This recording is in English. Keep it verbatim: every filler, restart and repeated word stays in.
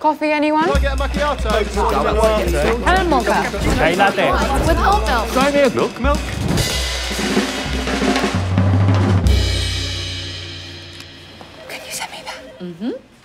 Coffee, anyone? Can I get a macchiato? Caramel mocha. Chai latte. With oat milk. Soy milk. Milk, milk. Can you send me that? Mm-hmm.